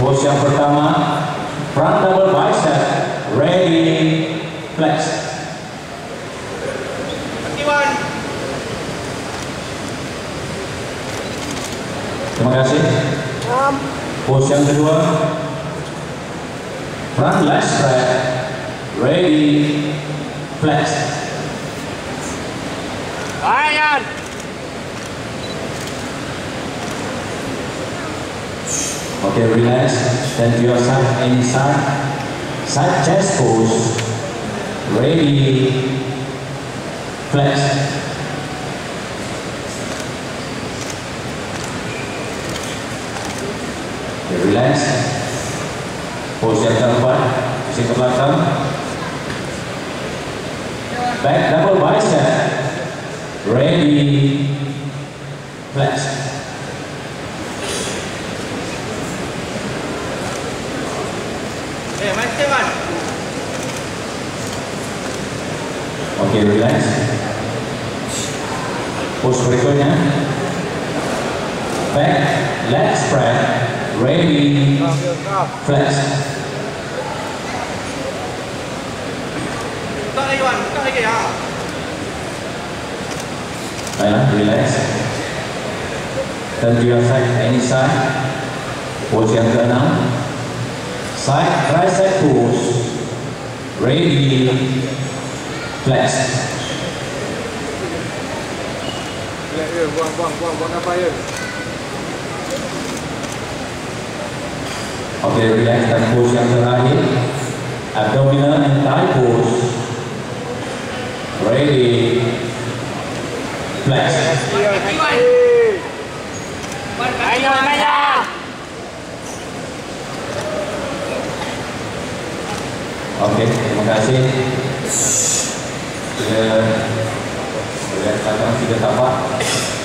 Pose yang pertama, front double bicep, ready, flex. Terima kasih. Pose yang kedua, front leg spread, ready, flex. Ayan. Okay, relax. Then to your side, any side. Side chest pose. Ready. Flex. Okay, relax. Pose yang keempat. Pusing ke belakang. Back double bicep. Ready. Flex. Oke, relax. Pose berikutnya, back leg spread, ready, flex. Baiklah, relax. Turn to your side, any side. Pose yang keenam, side tricep pose, ready, flex. Buang apa ya? Oke, relax dan pose yang terakhir, abdominal and thigh pose, ready, flex. Ayo, Maya. Oke, terima kasih. Sudah kelihatan sudah tampak.